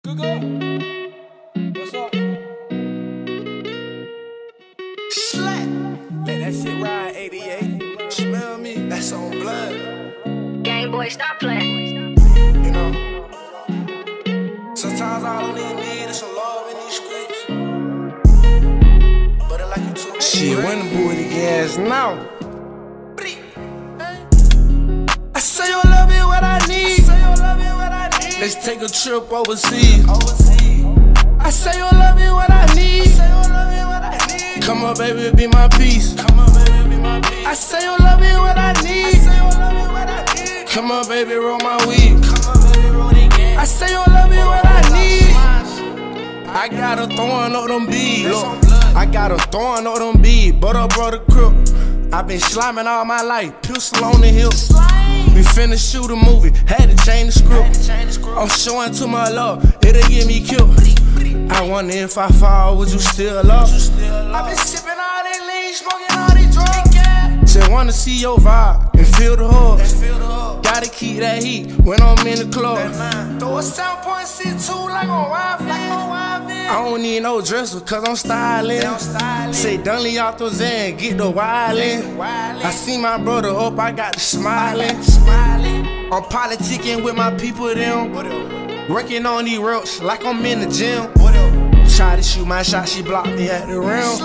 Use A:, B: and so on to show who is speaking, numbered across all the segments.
A: What's up?
B: Slack. Let that shit ride, 88. Smell me, that's on blood.
C: Game boy, stop playing.
B: You know, sometimes all I need is some love in these streets. But it like you too. Shit, when the booty gas now. I say your love is what I need. Let's take a trip overseas. I say your love is what I need. Come on, baby, be my peace. I say your love is what I need. Come on, baby, roll my weed. I say your love is what I need. I got her throwing up them beads. Look, I got her throwing up them beads. But I brought a crook. I been sliming all my life, pistol on the hip. We finna shoot a movie, had to change the script. I'm showing to my love, it'll get me killed. I wonder if I fall, would you still love? I been sipping all that lean, smoking all these drugs. Just wanna see your vibe and feel the hug. Gotta keep that heat when I'm in the club. Throw a 7.62 like on Wi-Fi. I don't need no dresser cause I'm styling. Say Dunley off the Zen, get the wildin'. I see my brother up, I got the smiling. I'm politicking with my people them. Working on these ropes like I'm in the gym. Try to shoot my shot, she blocked me at the rim.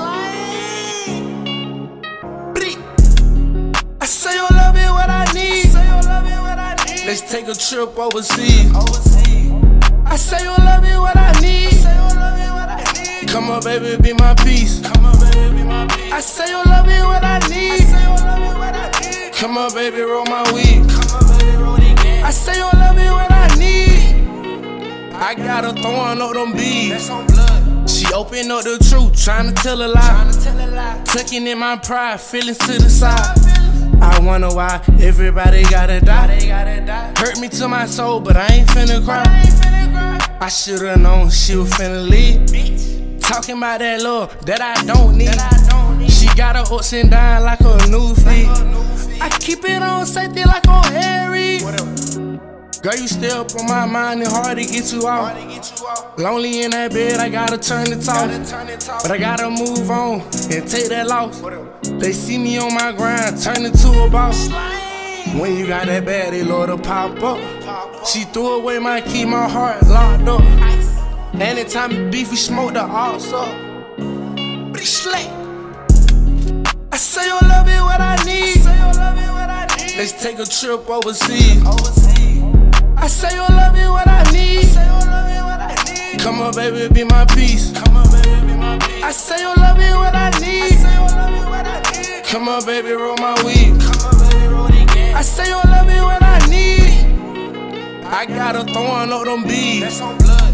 B: I say your love is what I need. Let's take a trip overseas. I say your love is what I need. Come on, baby, be my peace. I say your love is what I need. Come on, baby, roll my weed. I say your love is what I need. I got her throwing up them beads. She open up the truth, tryna tell a lie. Tucking in my pride, feelings to the side. I wonder why everybody gotta die. Hurt me to my soul, but I ain't finna cry. I should've known she was finna leave. Talking about that love that I don't need. She got her ups and downs like a new fleet. I keep it on safety like on Harry. Girl, you stay up on my mind and hard to get you out. Lonely in that bed, I gotta turn the talk. But I gotta move on and take that loss. They see me on my grind, turn into a boss. When you got that bad, they love to pop up. She threw away my key, my heart locked up. Anytime beef, we smoke the ass up. I say your love is what I need. Let's take a trip overseas. I say your love is what I need. Come on, baby, be my peace. I say your love is what I need. Come on, baby, roll my weed. I say your love is what I need. I got her throwing up them beads.